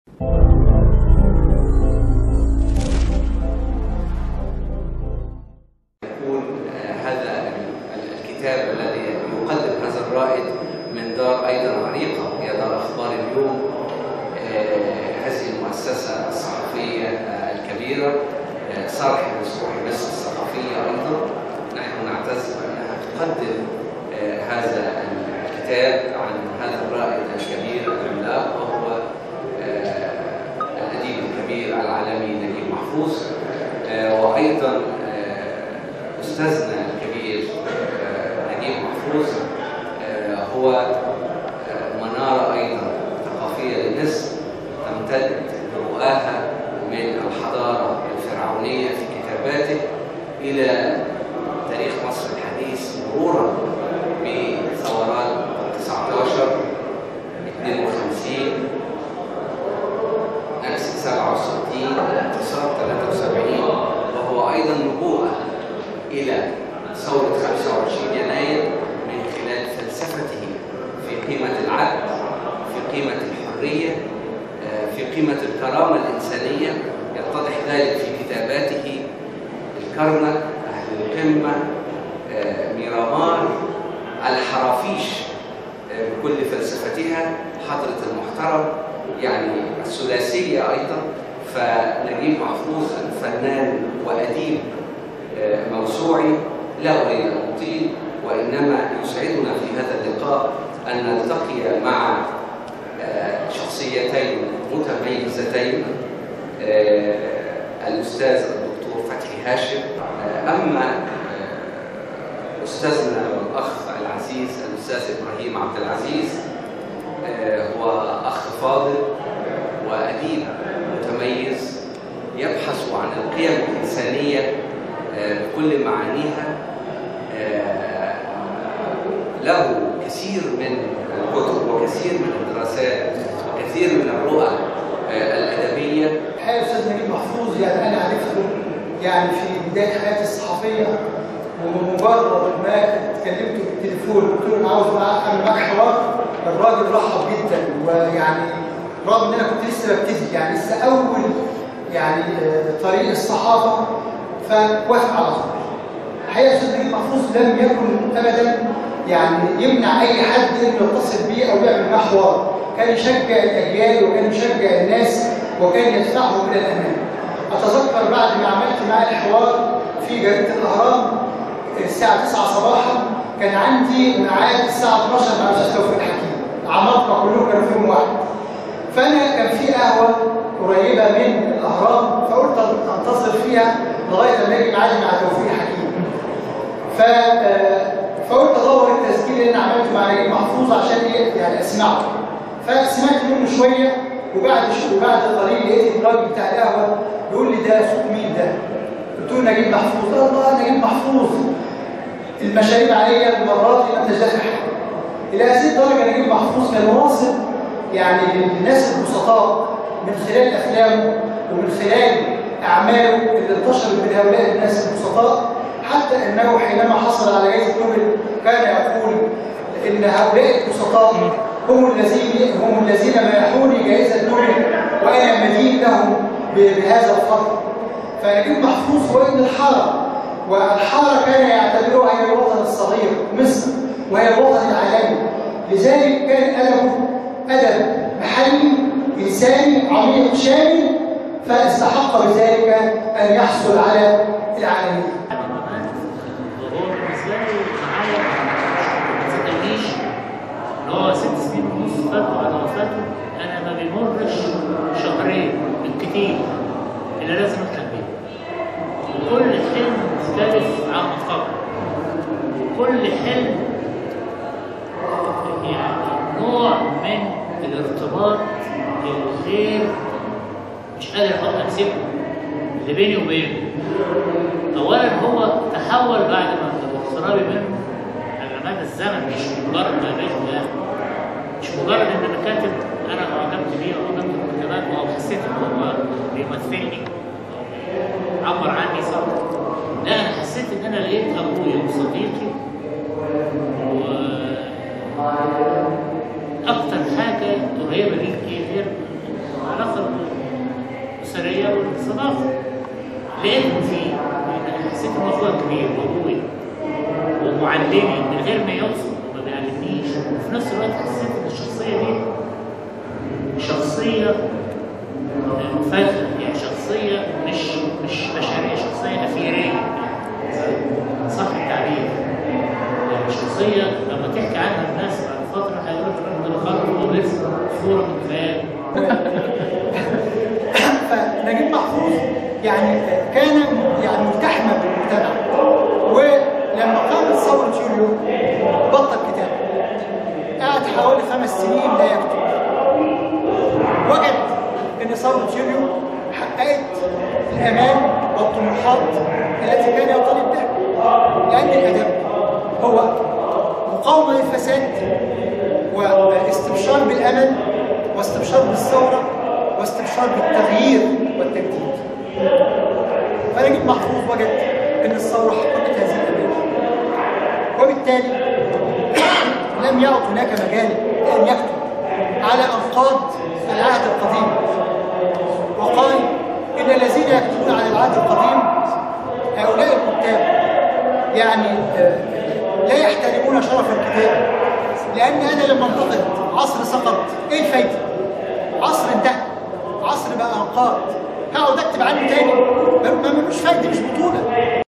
يكون هذا الكتاب الذي يقدم هذا الرائد من دار أيضا عريقة هي دار أخبار اليوم، هذه المؤسسة الصحفية الكبيرة صالح لصروح مصر الثقافية. أيضا نحن نعتز بأنها تقدم هذا الكتاب عن هذا الرائد الكبير العملاق، وهو الأديب الكبير العالمي نجيب محفوظ، وأيضا أستاذنا الكبير نجيب محفوظ هو منارة أيضا ثقافية لمصر تمتد رؤاها من الحضارة الفرعونية في كتاباته إلى تاريخ مصر الحديث، مرورا بثورات 19 52 نكسة 67 انتصار 73، وهو أيضا نبوءة إلى ثورة 25 يناير من خلال فلسفته في قيمة العدل، في قيمة الحرية، في قيمة الكرامة الإنسانية. يتضح ذلك في كتاباته: الكرنك، أهل القمة، ميرامار، الحرافيش بكل فلسفتها، حضرة المحترم، يعني الثلاثية أيضا. فنجيب محفوظ فنان وأديب موسوعي. لا أريد أن أطيل، وإنما يسعدنا في هذا اللقاء أن نلتقي مع شخصيتين متميزتين، الأستاذ الدكتور فتحي هاشم، أما أستاذنا والأخ العزيز الأستاذ إبراهيم عبد العزيز هو أخ فاضل وأديب متميز يبحث عن القيم الإنسانية بكل معانيها. له كثير من الكتب وكثير من الدراسات وكثير من الرؤى الأدبية. الحقيقة الأستاذ نجيب محفوظ يعني أنا عرفته يعني في بداية حياتي الصحفية، وبمجرد ما كلمته بالتليفون قلت له أنا عاوز أعمل معاك حوار، الراجل رحب جدا، ويعني رغم إن أنا كنت لسه ببتدي يعني لسه أول يعني طريق الصحافة، فوافق على طول. الحقيقة الأستاذ نجيب محفوظ لم يكن أبدا يعني يمنع أي حد إنه يتصل بيه أو يعمل معاه حوار، كان يشجع الأجيال وكان يشجع الناس وكان يدفعهم إلى الأمام. أتذكر بعد ما عملت معاه الحوار في جريدة الأهرام الساعة 9 صباحا، كان عندي ميعاد الساعة 12 مع الأستاذ توفيق حكيم، عمالقة كلهم كانوا في يوم واحد. فأنا كان في قهوة قريبة من الأهرام، فقلت أنتظر فيها لغاية ما يجي ميعادي مع توفيق حكيم. فقلت أدور التسجيل اللي أنا عملته مع نجيب محفوظ عشان يعني أسمعه. فسمعت منه شوية، وبعد قليل لقيت الراجل بتاع القهوة بيقول لي ده صوت مين ده؟ قلت له نجيب محفوظ. الله، نجيب محفوظ. المشاريب عليا المرات دي ما انتش دافع حاجه. الى هذه الدرجه نجيب محفوظ كان واصل يعني للناس البسطاء من خلال افلامه ومن خلال اعماله اللي انتشرت بين هؤلاء الناس البسطاء، حتى انه حينما حصل على جائزه نوبل كان يقول ان هؤلاء البسطاء هم الذين منحوني جائزه نوبل وانا مدين لهم بهذا الفضل. فنجيب محفوظ هو ابن الحاره، والحاره كان يعتبرها هي الوطن الصغير مصر وهي الوطن العالمي، لذلك كان أدبه أدب محلي إنساني عميق شامل، فاستحق بذلك أن يحصل على العالمية. وهو بالنسبة لي معايا ما تصدقنيش إن هو 6 سنين ونص فاتوا على وفاته، أنا ما بيمرش شهرين بالكتير اللي لازم أحلم بيه. وكل حلم مختلف عن قبل، وكل حلم يعني نوع من الارتباط الغير مش قادر امسكه اللي بيني وبينه. اولا هو تحول بعد ما اقترابي منه على مدى الزمن، مش مجرد ما بقيت مش مجرد ان انا كاتب انا اعجبت بيه او اعجبت بالكتابات او حسيت ان هو بيمثلني او عبر عني صح. لا، انا حسيت ان انا لقيت ابويا وصديقي، واكتر حاجه قريبه ليك ايه غير العلاقه صداقه. لقيته فيه، انا حسيت ان هو اخويا كبير وابوي ومعلمي من غير ما يقصد وما بيعلمنيش، وفي نفس الوقت حسيت ان الشخصيه دي شخصيه فذة، يعني شخصيه مش بشريه، شخصيه اثيريه، صح التعبير. يعني شخصيه لما تحكي عنها الناس بعد فتره هيقولوا الراجل ده خرج ولسه صوره من خيال. فنجيب محفوظ يعني كان يعني ملتحما بالمجتمع، ولما قامت ثورة يوليو بطل كتابه، قعد حوالي 5 سنين لا يكتب. وجد ان ثورة يوليو حققت الامال والطموحات التي كان يطالب بها، لان الادب هو مقاومة للفساد واستبشار بالامل واستبشار بالثورة واستبشار بالتغيير والتجديد. فنجيب محفوظ وجد ان الثوره حققت هذه الامال، وبالتالي لم يعد هناك مجال لان يكتب على انقاض العهد القديم، وقال ان الذين يكتبون على العهد القديم هؤلاء الكتاب يعني لا يحترمون شرف الكتاب، لان انا لما انتقد عصر سقط ايه الفايده؟ عصر انتهى، عصر بقى انقاض، هقعد اكتب عنه تاني؟ ملوش فايده، مش بطوله.